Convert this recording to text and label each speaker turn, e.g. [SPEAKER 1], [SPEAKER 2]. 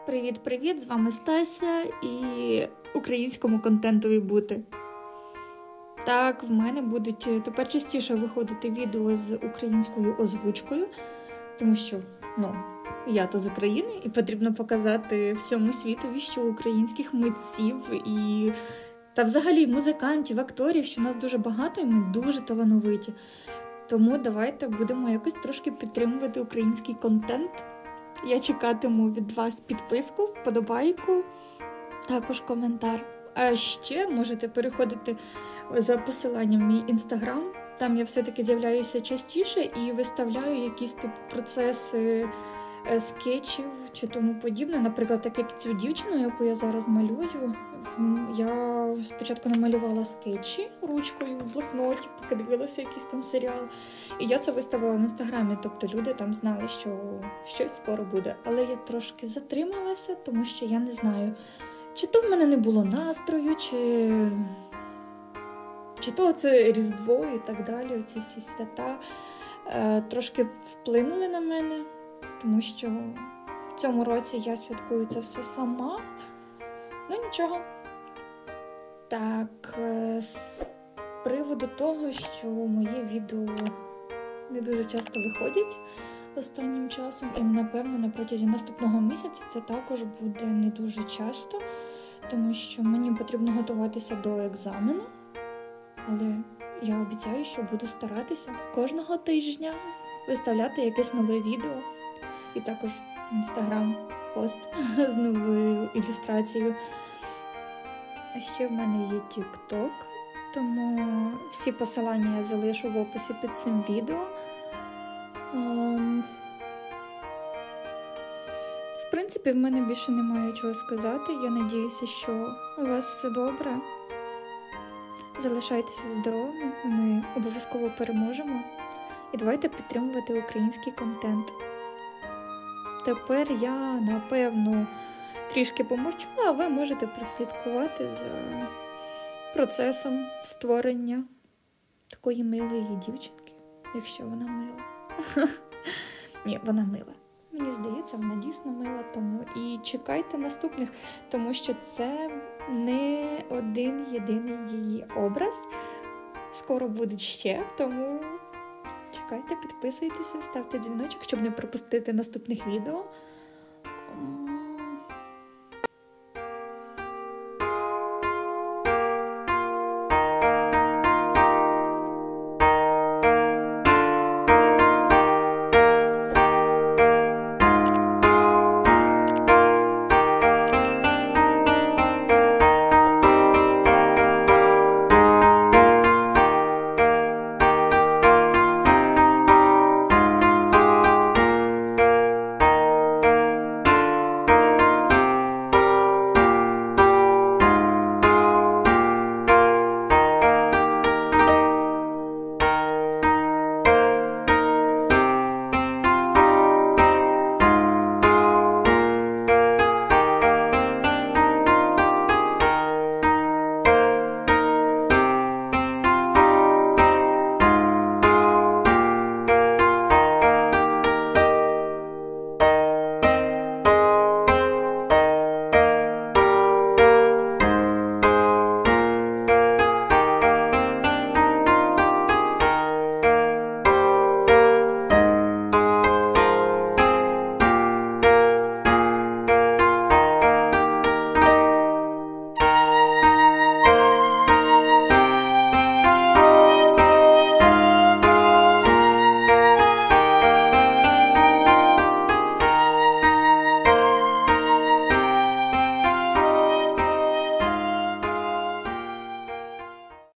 [SPEAKER 1] Привіт-привіт! З вами Стася і українському контентові бути. Так, в мене будуть тепер частіше виходити відео з українською озвучкою, тому що, я то з України і потрібно показати всьому світові, що українських митців та взагалі музикантів, акторів, що нас дуже багато і ми дуже талановиті. Тому давайте будемо якось трошки підтримувати український контент. Я чекатиму від вас підписку, вподобайку, також коментар. А ще можете переходити за посиланням в мій інстаграм. Там я все-таки з'являюся частіше і виставляю якісь процеси скетчів чи тому подібне. Наприклад, так як цю дівчину, яку я зараз малюю, я спочатку намалювала скетчі ручкою в блокноті, поки дивилася якийсь там серіал. І я це виставила в інстаграмі, тобто люди там знали, що щось скоро буде. Але я трошки затрималася, тому що я не знаю, чи то в мене не було настрою, чи то це Різдво і так далі, оці всі свята трошки вплинули на мене, тому що в цьому році я святкую це все сама. Нічого. Так, з приводу того, що мої відео не дуже часто виходять останнім часом, і, напевно, на протязі наступного місяця це також буде не дуже часто, тому що мені потрібно готуватися до екзамену, але я обіцяю, що буду старатися кожного тижня виставляти якесь нове відео і також в інстаграм пост з новою ілюстрацією. А ще в мене є TikTok, тому всі посилання я залишу в описі під цим відео. В принципі, в мене більше немає чого сказати. Я надіюся, що у вас все добре. Залишайтеся здоровими, ми обов'язково переможемо. І давайте підтримувати український контент. Тепер я, напевно, трішки помовчу, а ви можете прослідкувати за процесом створення такої милої дівчинки, якщо вона мила. Ні, вона мила. Мені здається, вона дійсно мила, тому і чекайте наступних, тому що це не один єдиний її образ. Скоро будуть ще, тому чекайте, підписуйтеся, ставте дзвіночок, щоб не пропустити наступних відео.